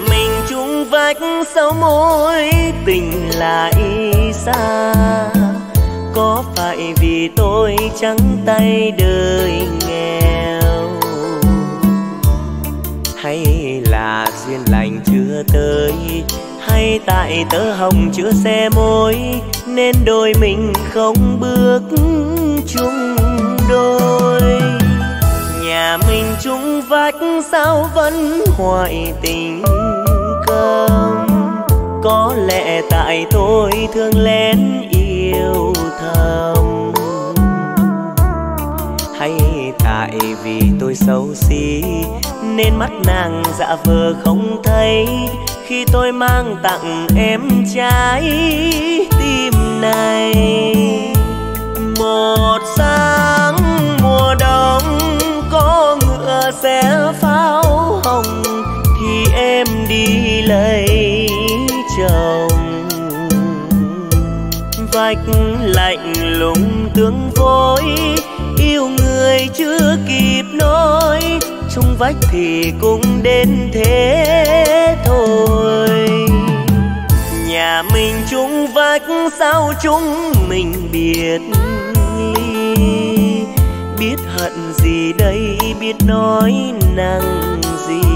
mình chung vách sau mối tình lại xa, có phải vì tôi trắng tay đời nghèo, hay là duyên lành chưa tới, hay tại tơ hồng chưa xe môi nên đôi mình không bước chung đôi. Nhà mình chung vách sao vẫn hoại tình câm, có lẽ tại tôi thương lén yêu thầm, hay tại vì tôi xấu xí nên mắt nàng dạ vờ không thấy khi tôi mang tặng em trái tim này. Một sáng mùa đông có ngựa xe pháo hồng thì em đi lấy chồng, vách lạnh lùng tương phối yêu người chưa kịp nói, chung vách thì cũng đến thế thôi. Nhà mình chung vách sao chúng mình biệt ly, biết hận gì đây biết nói năng gì.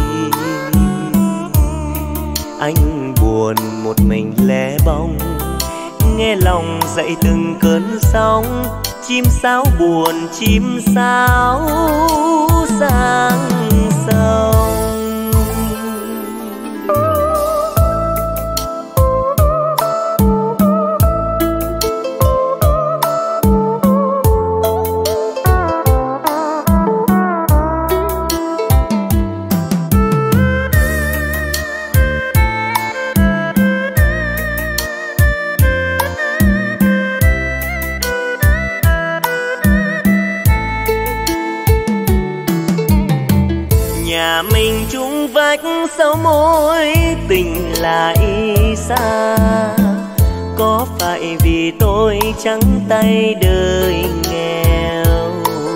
Anh buồn một mình lẻ bóng, nghe lòng dậy từng cơn sóng, chim sáo buồn chim sáo sang sông. Nhà mình chung vách sau mối tình lại xa, có phải vì tôi trắng tay đời nghèo,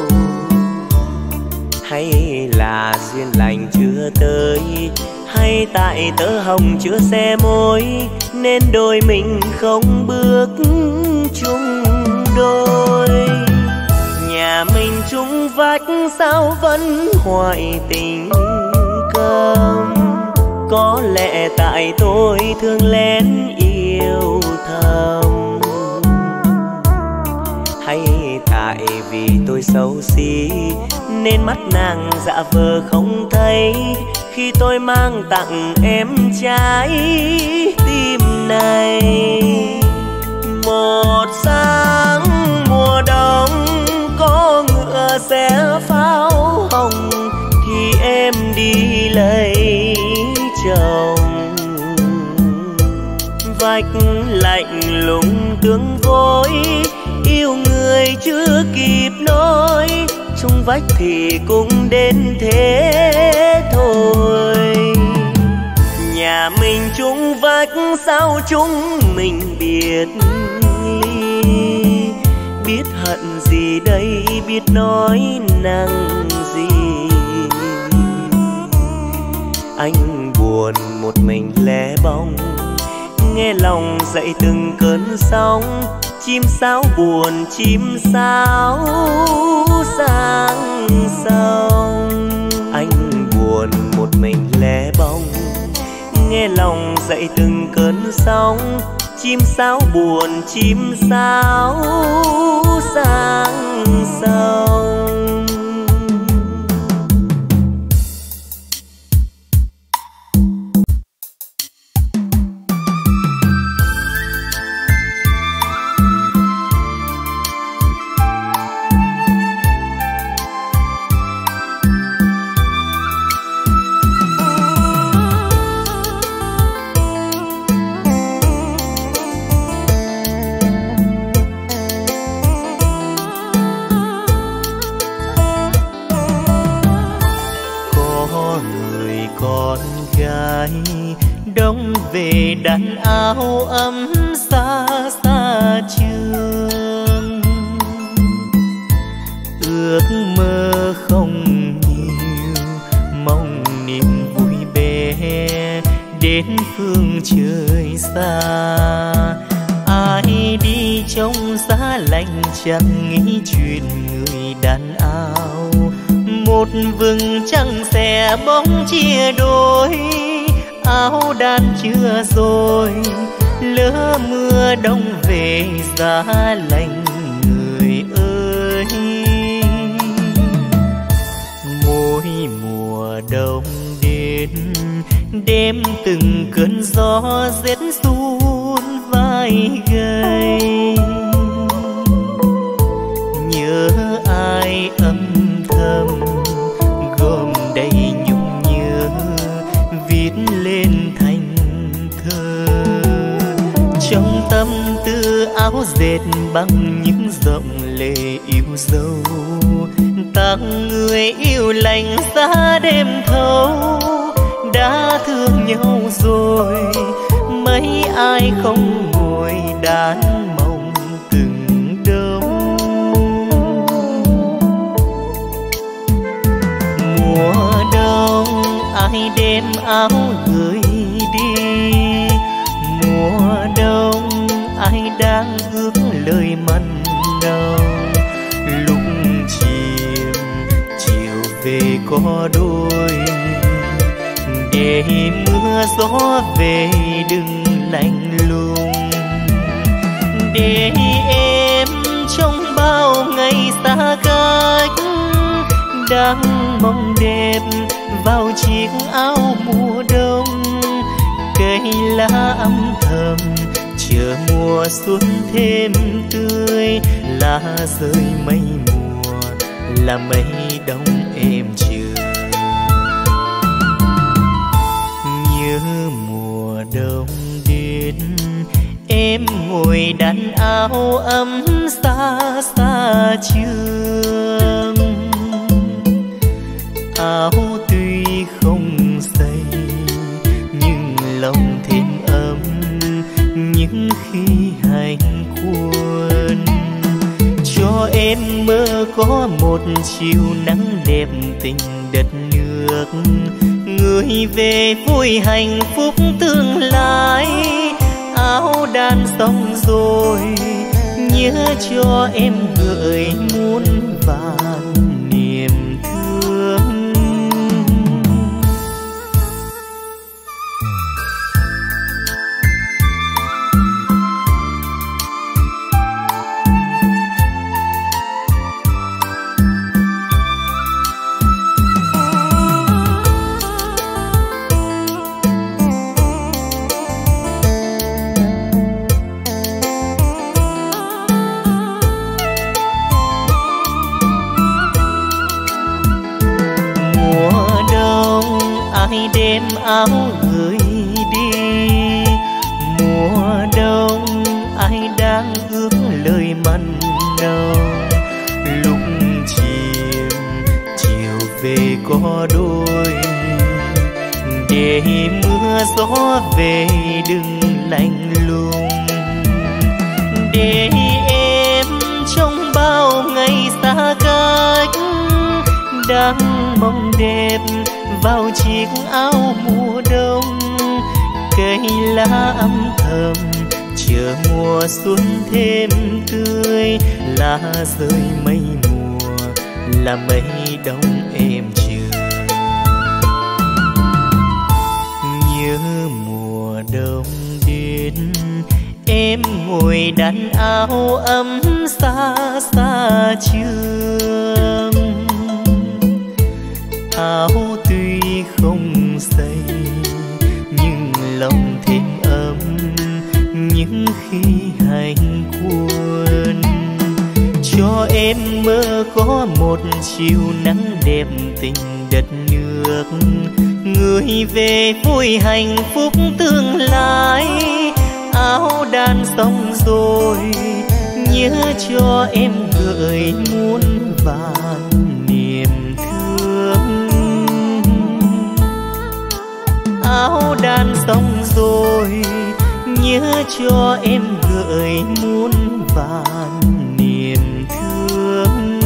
hay là duyên lành chưa tới, hay tại tơ hồng chưa xe môi nên đôi mình không bước chung đôi. Nhà mình chung vách sao vẫn hoại tình câm, có lẽ tại tôi thương lén yêu thầm, hay tại vì tôi xấu xí nên mắt nàng dạ vờ không thấy khi tôi mang tặng em trái tim này. Một sáng mùa đông có ngựa xe pháo hồng thì em đi lấy chồng, vách lạnh lùng tương phối yêu người chưa kịp nói, chung vách thì cũng đến thế thôi. Nhà mình chung vách sao chúng mình biệt ly, biết hận gì đây biết nói năng gì. Anh buồn một mình lẻ bóng, nghe lòng dậy từng cơn sóng, chim sáo buồn chim sáo sang sông. Anh buồn một mình lẻ bóng, nghe lòng dậy từng cơn sóng, chim sáo buồn chim sáo sang sông. Đông về đàn áo ấm xa xa trường, ước mơ không nhiều mong niềm vui bé đến phương trời xa. Ai đi trong giá lạnh chẳng nghĩ chuyện người đàn áo. Một vừng trăng xẻ bóng chia đôi, áo đan chưa rồi lỡ mưa đông về giá lạnh người ơi. Mỗi mùa đông đến đêm từng cơn gió rét run vai gầy, nhớ ai âm thầm gom đầy nhung nhớ viết lên thành thơ. Trong tâm tư áo dệt bằng những dòng lệ yêu dấu, tặng người yêu lành giá đêm thâu. Đã thương nhau rồi mấy ai không ngồi đàn mong từng đông. Mùa đông ai đem áo gửi đi, mùa đông ai đang ước lời mặn nồng. Lúc chiều về có đôi, để mưa gió về đừng lạnh lùng. Để em trong bao ngày xa cách đang mong đẹp vào chiếc áo mùa đông. Cây lá âm thầm chờ mùa xuân thêm tươi, lá rơi mây mùa là mây đông em chờ. Nhớ mùa đông đến em ngồi đan áo ấm xa xa trường. Áo tuy không dày nhưng lòng thêm ấm những khi hành quân. Cho em mơ có một chiều nắng đẹp tình đất nước, người về vui hạnh phúc tương lai. Áo đan xong rồi nhớ cho em gửi muôn vàn niềm thương. Ai đem áo gửi đi, mùa đông ai đang ước lời mặn nồng. Lúc chiều về có đôi, để mưa gió về đừng lạnh lùng. Để em trong bao ngày xa cách đang mong đẹp vào chiếc áo mùa đông. Cây lá âm thầm chờ mùa xuân thêm tươi, lá rơi mây mùa là mây đông em chờ. Nhớ mùa đông đến em ngồi đan áo ấm xa xa trường. Áo tuy không dày nhưng lòng thêm ấm những khi hành quân. Cho em mơ có một chiều nắng đẹp tình đất nước, người về vui hạnh phúc tương lai. Áo đan xong rồi nhớ cho em gửi muôn vàn niềm thương. Áo đan xong rồi nhớ cho em gửi muôn vàn niềm thương.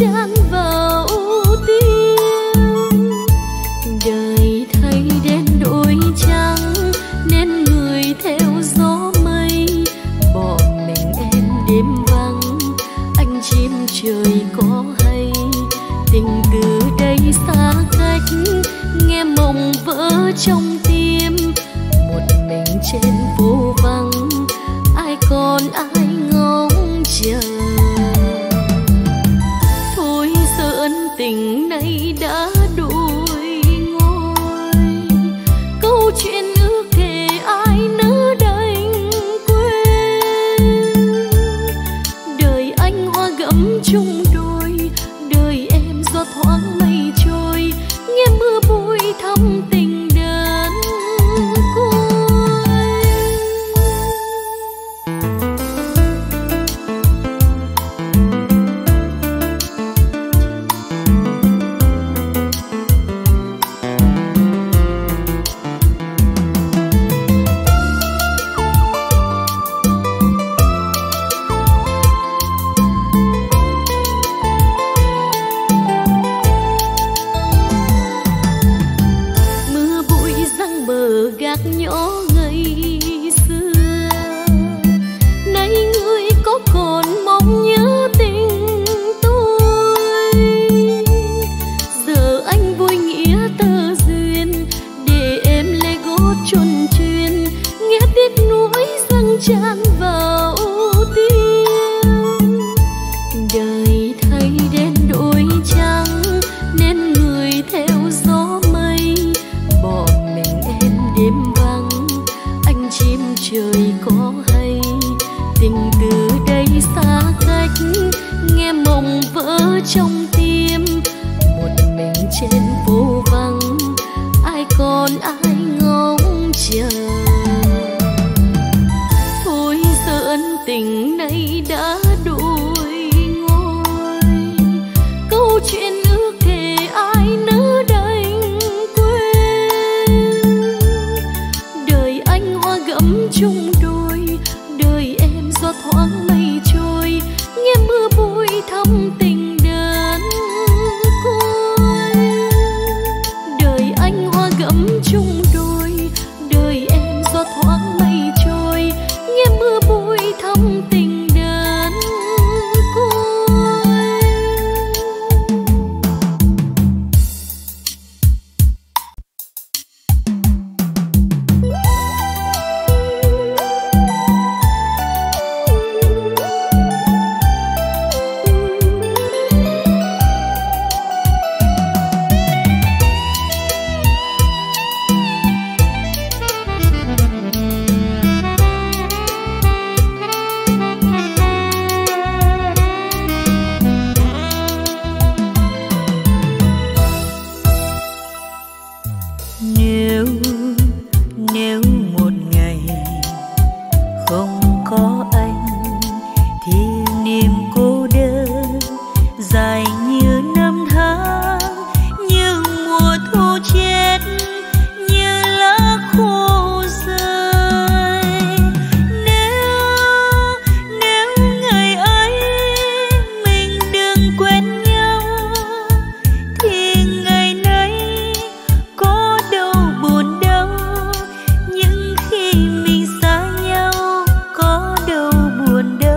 tràn vào tim. Đời thay đen đổi trắng nên người theo gió mây, bỏ mình em đêm vắng anh chim trời có hay. Tình từ đây xa cách nghe mộng vỡ trong tim, một mình trên phố vắng ai còn ai ngóng chờ. Thôi giờ ân tình này đã đổi ngôi, câu chuyện ước thề ai nỡ đành quên. Đời anh hoa gấm chung đôi, đời em gió thoáng mây trôi, nghe mưa bụi thắm tình đơn côi. Gác nhỏ ngày xưa, nay người có còn mong nhớ tình tôi. Giờ anh vui nghĩa tơ duyên, để em lê gót tròn chuyên, nghe tiếc nuối dâng tràn vào tim. Đời thay đen đổi trắng nên người theo gió mây, bỏ mình em đêm vắng anh chim trời có hay. Tình từ đây xa cách nghe mộng vỡ trong tim, một mình trên phố vắng ai còn ai ngóng chờ. Thôi giờ ân tình này đã đổi ngôi, câu chuyện ước thề ai nỡ đành quên. Đời anh hoa gấm chung đôi, đời em gió thoáng mây trôi, nghe mưa bụi thắm tình đơn côi. Đời anh hoa gấm chung đôi, đời em gió thoáng mây trôi, nghe mưa bụi thắm tình đơn côi. Nếu một ngày không có anh thì niềm cô đơn dài như năm tháng, như mùa thu chết, như lá khô rơi. Nếu ngày ấy mình đừng quên nhau thì ngày nay có đâu buồn đâu. Nhưng khi mình xa nhau có đâu buồn đâu.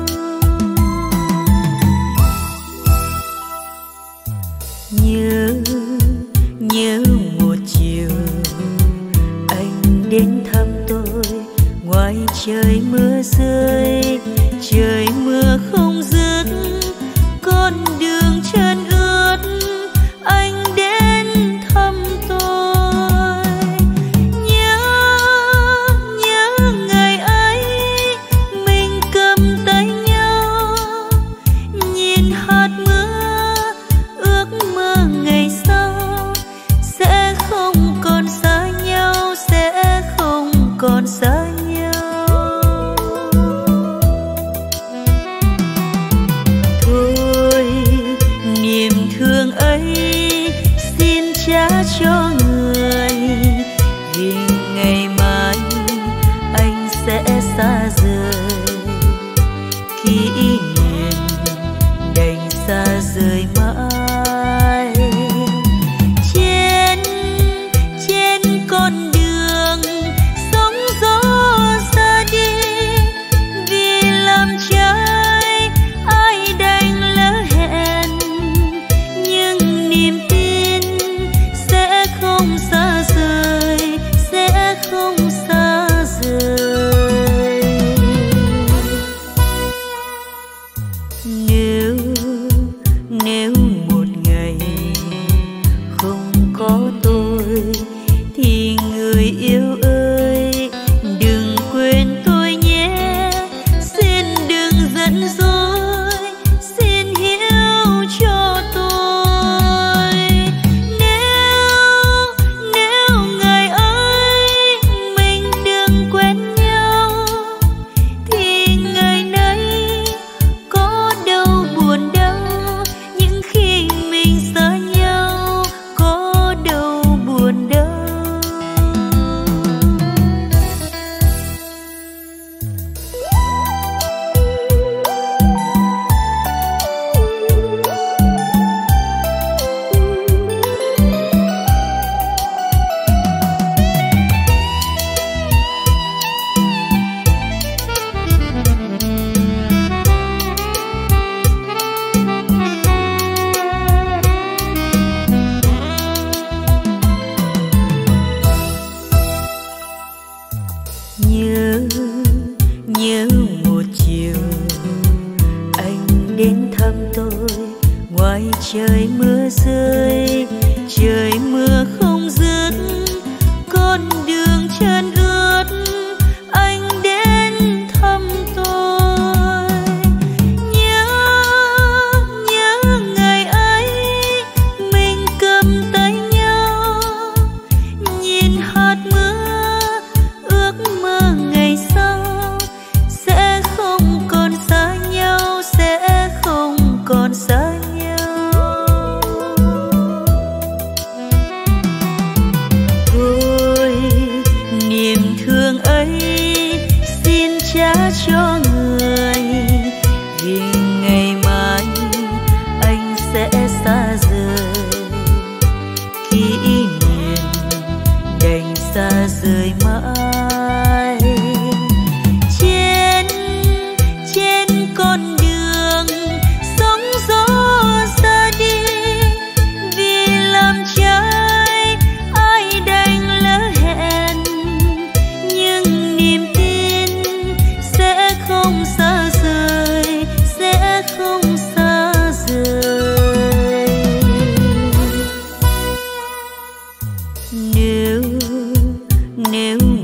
Nhớ một chiều anh đến thăm tôi, ngoài trời mưa rơi, trời mưa không dứt, con đường trơn ướt anh đến thăm tôi. Nhớ ngày ấy mình cầm tay nhau, nhìn hạt mưa ước mơ ngày sau sẽ không còn xa nhau, sẽ không còn xa nhau. con đường trơn ướt anh đến thăm tôi. Nhớ ngày ấy mình cầm tay nhau, nhìn hạt mưa ước mơ ngày sau sẽ không còn xa nhau, sẽ không còn xa nhau. Thôi niềm thương ấy xin trả cho người, vì ngày mai anh sẽ xa rời, kỷ niệm đành xa rời mãi. Trên con đường sóng gió xa đi, vì làm trái ai đành lỡ hẹn, nhưng niềm tin sẽ không xa rời, sẽ không xa rời. Nếu